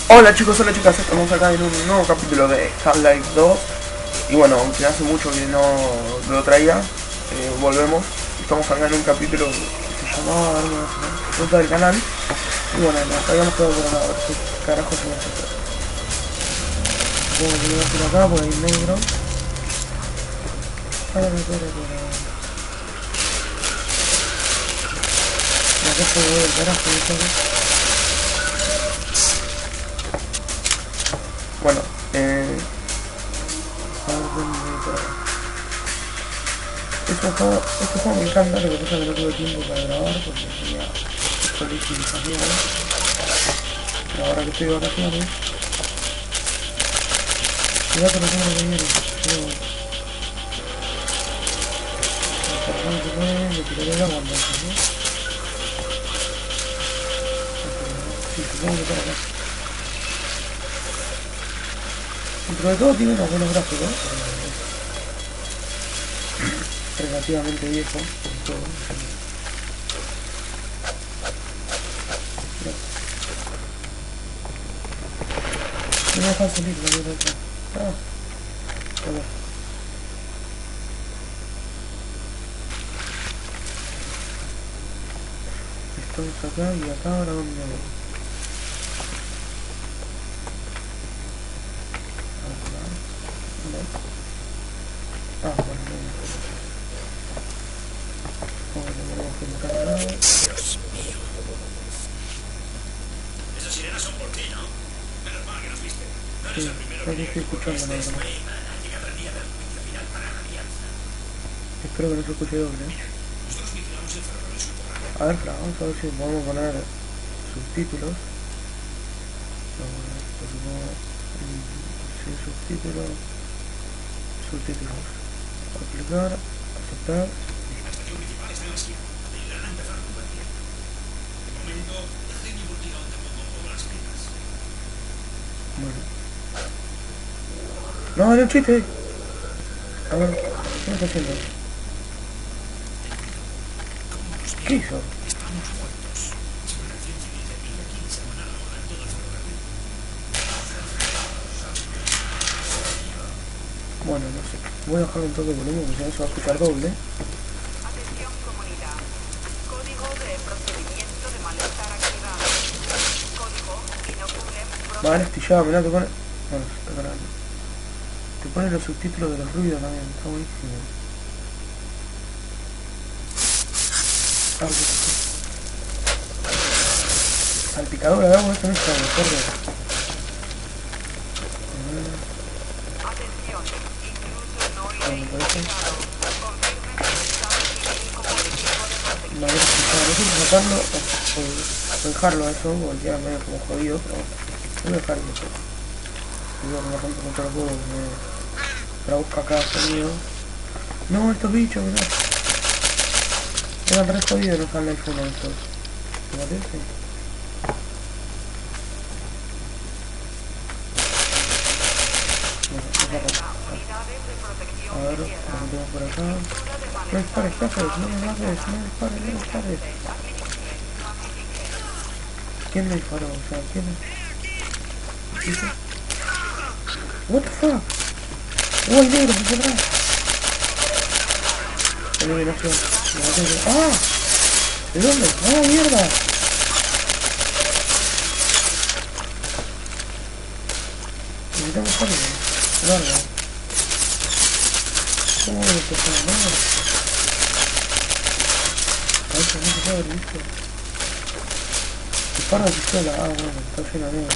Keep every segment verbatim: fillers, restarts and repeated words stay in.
Hola chicos, hola chicas, estamos acá en un nuevo capítulo de Half-Life dos. Y bueno, aunque hace mucho que no lo traía, eh, volvemos. Estamos acá en un capítulo que se llamaba Ruta del Canal. Y bueno, nos habíamos quedado por acá, a ver qué carajo se me hace. Supongo que lo voy a hacer acá porque hay negro. Para, para, para. Acá se ve el carajo, ¿no? Bueno, eh... Este juego, este juego me encanta, lo que pasa es que no tuve tiempo para grabar porque tenía solicitaciones. Pero ahora que estoy de vacaciones, voy a conocer lo que viene. Luego, importante que le tiraré la banda, ¿no? Sí, supongo que por acá. Dentro de todo tiene unos buenos gráficos, relativamente viejo, todo. No me dejan salir, la vida acá. Ah, bueno. Estamos acá y acá ahora donde voy. Ah, bueno, no. Dios mío. Esas sirenas son por ti, ¿no? Menos mal que nos viste. No eres Sí, el primero no que estoy escuchando nada. llegado el día del juicio final para la alianza. Espero que no se escuche doble. Nosotros vigilamos el ferrocarril subterráneo. A ver, vamos a ver si podemos poner subtítulos. Sin subtítulos. Subtítulos. Aplicar, aceptar. La estación principal está en la esquina. Llegarán a empezar a convertir. De momento, dejen investigar donde pongo un poco las pilas. Bueno. No, era un chiste. A ver, ¿qué me está haciendo? ¿Qué hizo? Estamos muertos. Si la acción civil de aquí se van a la hora en todo el ferrocarril. Bueno, no sé. Voy a bajar un toque de volumen porque si no se va a escuchar doble. Atención comunidad. Código de procedimiento de malestar activado. Código inoculen Va a astillado, mirá, te pone... Bueno, está grande. Te pone los subtítulos de los ruidos también, está buenísimo. Ah, salpicadora de agua, esto no está mejor de... Atención. Incluso no Bueno, me parece... confirmen el estado civil como equipo de protección. No, no sé si sacarlo o, o, o dejarlo a eso, porque queda medio como jodido, pero bueno, voy a dejarlo. Digo, me rompo mucho los huevos, me... para buscar cada sonido. No, estos bichos, mirá. Eran re jodidos los Half-Life uno estos. ¿Te parece? Bueno, Unidades de protección a ver, lo que tengo por acá. No dispares, Cáceres, no me mates, no dispares, no dispares. ¿Quién me disparó? O sea, ¿quién me... ¿Hizo? What the fuck? ¡Oh, el negro, por atrás! Eliminación. ¡Ah! ¿De dónde? ¡Ah, mierda! Necesitamos algo. Larga. ¿Cómo me empezó a ganar? A ver si no se puede haber visto. Dispara de pistola. Ah, bueno, está lleno de negro.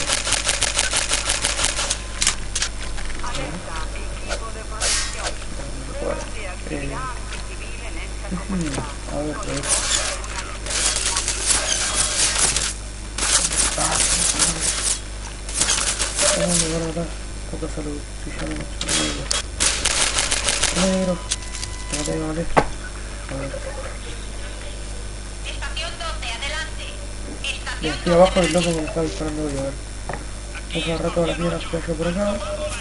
Alerta, equipo de protección. Bueno, De actividad anticivil en esta eh, comunidad. a ver, pues. Ah, me van a matar. Poca salud. Si ya no me negro. Negro. Me maté, me maté. A ver. Estación doce, adelante. Estación Bien, estoy abajo del loco que me está disparando hoy, a ver. Vamos a agarrar todas las mierdas que hay por acá.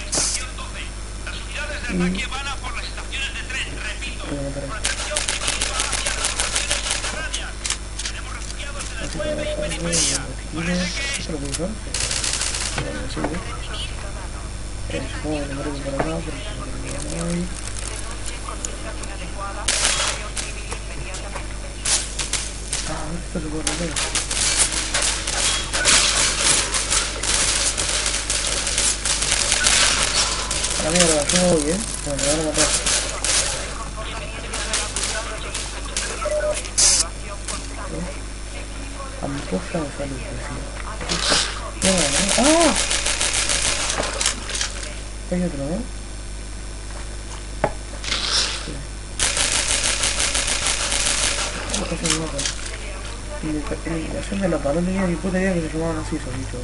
Y... voy a matar a este. Así que vamos a ver los botiquines. ¿Esto lo puedo usar? Bueno, me sigue. Eh, supongo que me muero por acá, porque no hay. Ah, esto se puede romper. A la mierda, yo me voy, eh. Bueno, me van a matar. Ampolla de salud, decía. No, no. ¡Ah! Hay otro, ¿no? Sí. No pasa nada. Limitación de la paz, no tenía ni puta idea que se llamaban así esos bichos.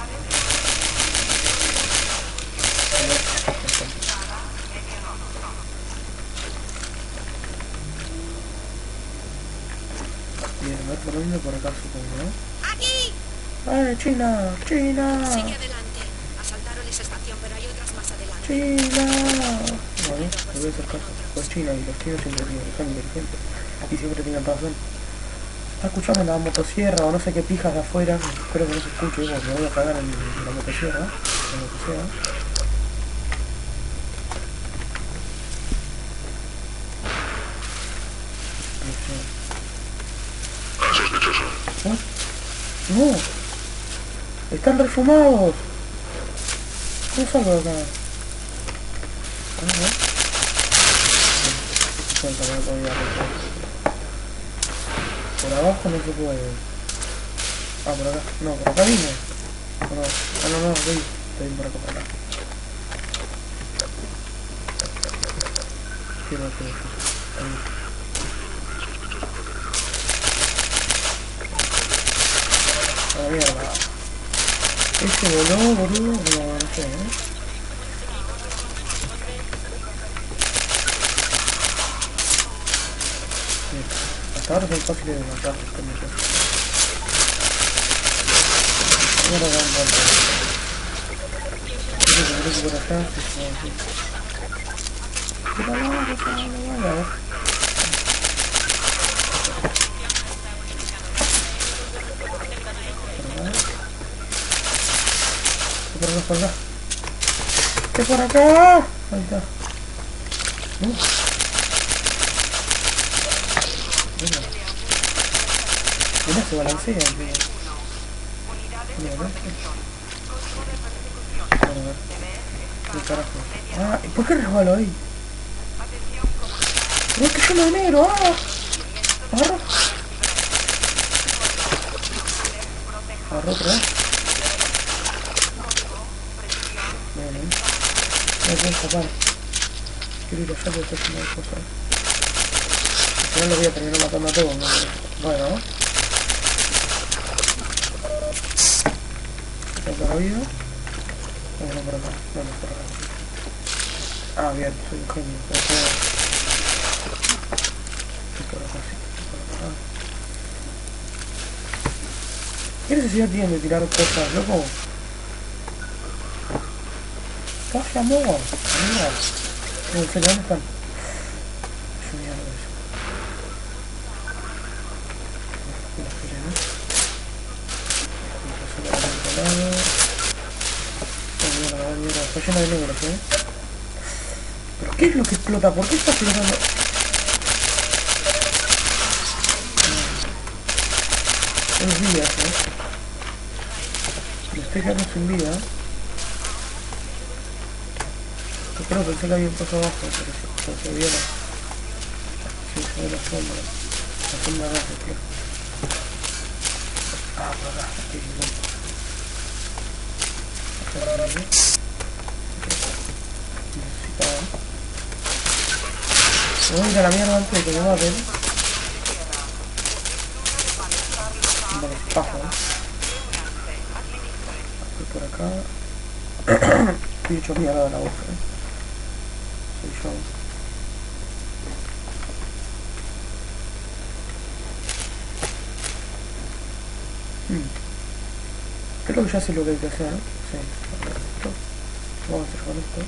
Bien, a ver por dónde, por acá supongo, ¿no? ¡Aquí! ¡Eh, China! ¡China! Sigue adelante. Asaltaron esa estación, pero hay otras más adelante. ¡China! Bueno, le voy a hacer caso. Pues China, y los chinos siempre son inteligentes. Y siempre tienen razón. Está escuchando la motosierra o no sé qué pijas de afuera. Espero que no se escuche, porque me voy a cagar en la motosierra. En lo que sea. ¿Eh? ¡No! ¡Están refumados! ¿Cómo salgo de acá? A ver. Cuenta, no podía romper. Por abajo no se puede. Ah, por acá. No, por acá vine. No, no, ah, no, no, estoy, estoy por acá, por acá. Quiero hacer eso. Ahí. A la mierda. Ese voló, boludo, como no sé, ¿eh? Bien. Hasta ahora son fáciles de matar, como yo. Ahora dan vuelta. Quiero que me toque por acá, que se va así. Pero no, no, no, no, a ver. Por acá, por acá. ¿Qué por acá? Ahí está. Uh. Mira. Mira, se balancea, tío. Mira, ¿no? Bueno, a ver. ¿Qué carajo? Ah, ¿y por qué resbalo ahí? No, es que yo me negro, ah. Agarro. Agarro otra vez. Bueno, no puedo escapar. Quiero ir allá porque estoy haciendo cosas. Al final lo voy a terminar matando a todos, ¿no? Bueno. ¿Está por la vida? No, no por acá. No, no por acá. Ah, bien, soy un genio. Estoy por acá, sí. Por acá. ¿Qué necesidad tienen de tirar cosas, loco? ¡Casi amor! Mira. No sé, ¿dónde están? Yo me llamo eso. Las queremos. Vamos a hacer el otro lado. Oh, mierda, oh, mierda. Está lleno de negros, ¿eh? ¿Pero qué es lo que explota? ¿Por qué está explotando? Es vida, ¿eh? Me estoy quedando sin vida. Creo que pensé que había un paso abajo, pero si no se viera. Sí, se ve la sombra. La sombra de ese tío. Ah, por acá, aquí, bueno. Acá también. Necesitaba. Me voy a ir a la mierda antes de que me maten. Vale, paso, ¿eh? Estoy por acá. Estoy hecho mierda de la boca, ¿eh? Soy yo. Hmm. Creo que ya sé lo que hay que hacer, ¿no? Sí. Esto. Vamos a hacer con esto.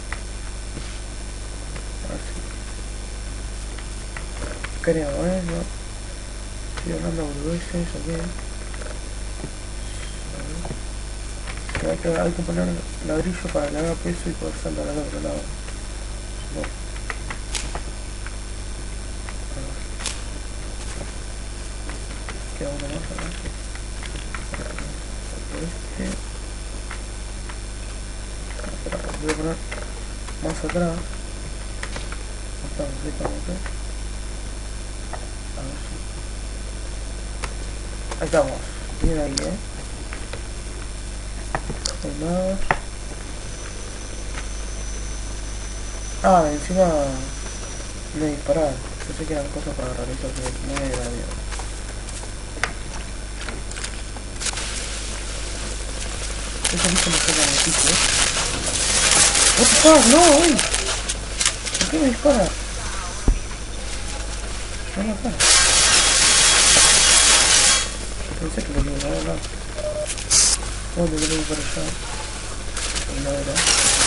A ver si. Creo, ¿eh? No. Estoy hablando boludeces, ¿o qué? que hay, que hay que poner ladrillo para que haga peso y poder saltar al otro lado. No. Queda uno más acá. Este. Espera, voy a poner más atrás. Estamos, estamos acá. A ver si. Ahí estamos. Bien ahí, eh. Hay más. Ah, encima no disparar. Yo sé que eran cosas para realizar, pero no me da miedo. Eso bicho me saca de pico, eh. What the fuck, no, uy. ¿Por qué me dispara? No me para. Pensé que lo iba a dar, no. Oh, me voy para allá. No era.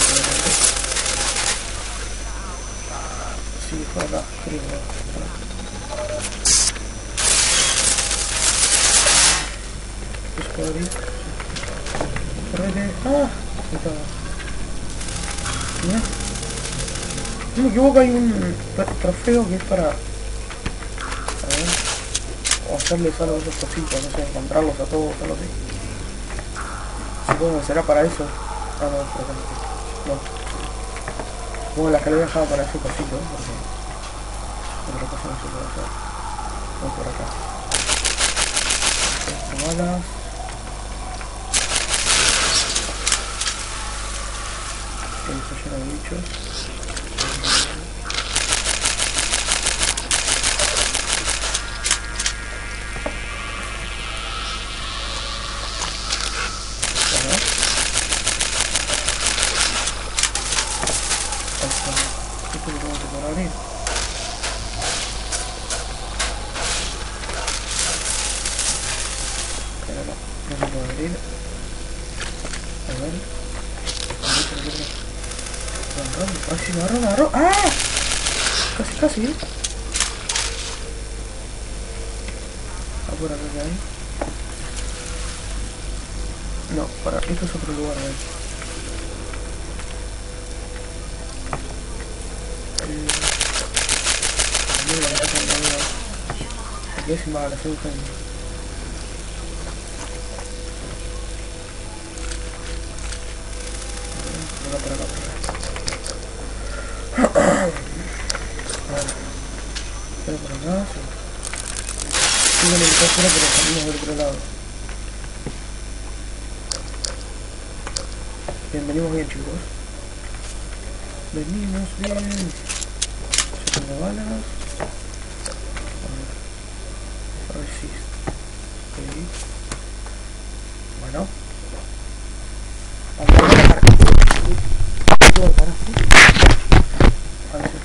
Sí, fue acá, creo. ¿Es por abrir? Correte. ¡Ah! Ahí está. Mira. Si no me equivoco hay un trofeo que es para... A ver... O hacerles algo a esos cositos, no sé, encontrarlos a todos, algo así. Supongo que será para eso. Ah, no, por ejemplo. No. Supongo la que le he dejado para ese cosito, ¿eh? Porque... Otra cosa no se puede hacer. Vamos por acá. Esto, balas. Está lleno de bichos. Esto lo tengo que poder abrir. Pero no, no se puede abrir. A ver. ¡Ah, sí, me agarró, me agarró! ¡Ah! Casi, casi, ¿eh? Ah, por acá que hay. No, para, esto es otro lugar, ¿eh? Mira, me toca la vida. Aquí es mala, estoy buscando. Por acá, por acá, por acá. Espera por acá, sí. Sigo en el helicóptero, pero salimos del otro lado. Bien, venimos bien, chicos. Venimos bien. Yo tengo balas. A ver si... Okay. Bueno. Vamos a ver. ¿Puedo parar aquí? A ver si...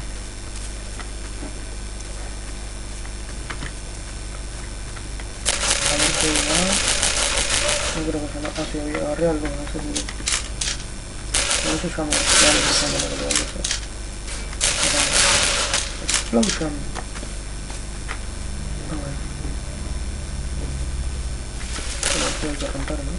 A ver si hay nada. No creo que se no... Ah, sí, había agarré algo, no sé si... No se llama... Ya no se llama lo que voy a hacer. Explosion. A ver. Esto hay que arrancar, ¿no?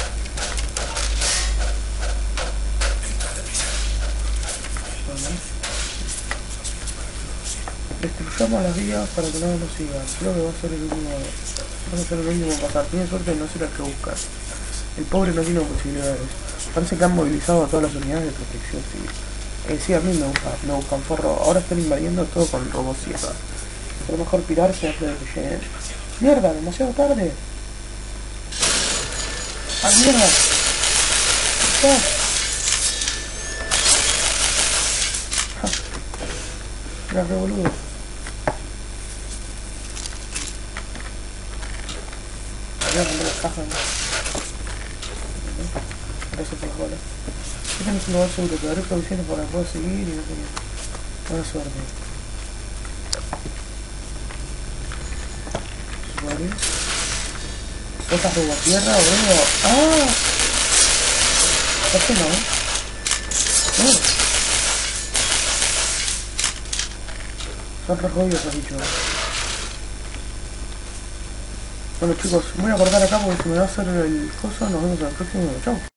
Destruyamos las vías para que nadie nos siga. Creo que va a ser el último. Va a ser el último en pasar. Tiene suerte de no ser el que busca. El pobre no tiene posibilidades. Parece que han movilizado a todas las unidades de protección civil. Eh, sí, a mí me gusta, me buscan forro. Ahora están invadiendo todo con robosierra. Pero mejor pirarse antes de que lleguen. ¡Mierda! ¡Demasiado tarde! ¡Ah, mierda! ¿Qué? Era re boludo. Voy a poner las cajas. Gracias por las bolas. Este no es un lugar seguro, pero haré provisiones para poder seguir y no sé qué. Buena suerte. Vale. Cosas de la tierra, boludo. ¡Ah! ¿Por qué no? Oh. Son re jodidos los bichos. Bueno chicos, voy a cortar acá porque se me va a hacer el coso. Nos vemos en el próximo. Chau.